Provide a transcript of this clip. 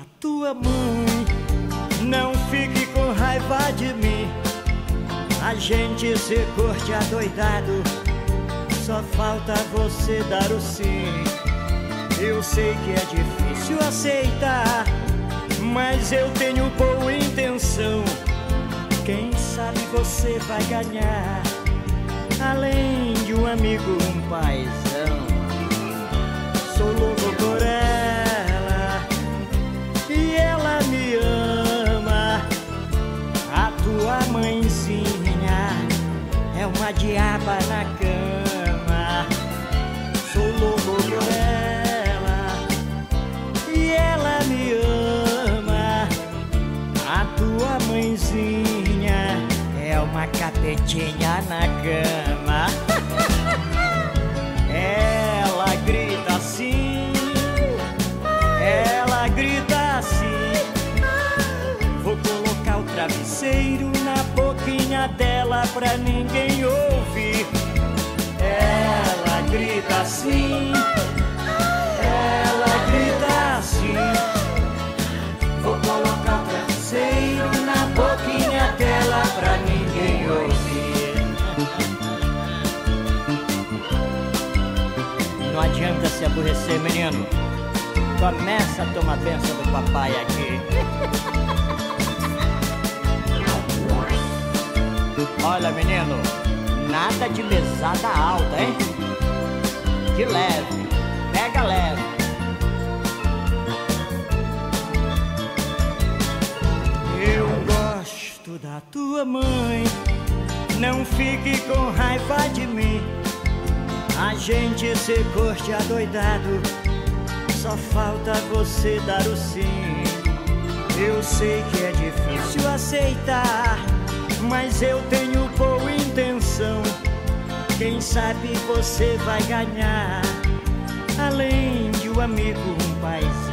da tua mãe. Não fique com raiva de mim, a gente se curte adoidado, só falta você dar o sim. Eu sei que é difícil aceitar, mas eu tenho boa intenção. Quem sabe você vai ganhar, além de um amigo, um paizão. Sou louco por ela e ela me ama. A tua mãezinha é uma diaba na cama. Sou louco por ela e ela me ama. A tua mãezinha é uma capetinha na cama. Ela grita assim, ela grita assim. Vou colocar o travesseiro na boquinha dela pra ninguém ouvir. Ela grita assim, ela grita assim. Vou colocar o travesseiro na boquinha dela pra ninguém ouvir. Não adianta se aborrecer, menino. Começa a tomar benção do papai aqui. Olha, menino, nada de mesada alta, hein? De leve, pega leve. Eu gosto da tua mãe, não fique com raiva de mim. A gente se curte adoidado, só falta você dar o sim. Eu sei que é difícil aceitar, mas eu tenho boa intenção. Quem sabe você vai ganhar, além de um amigo, um paizão.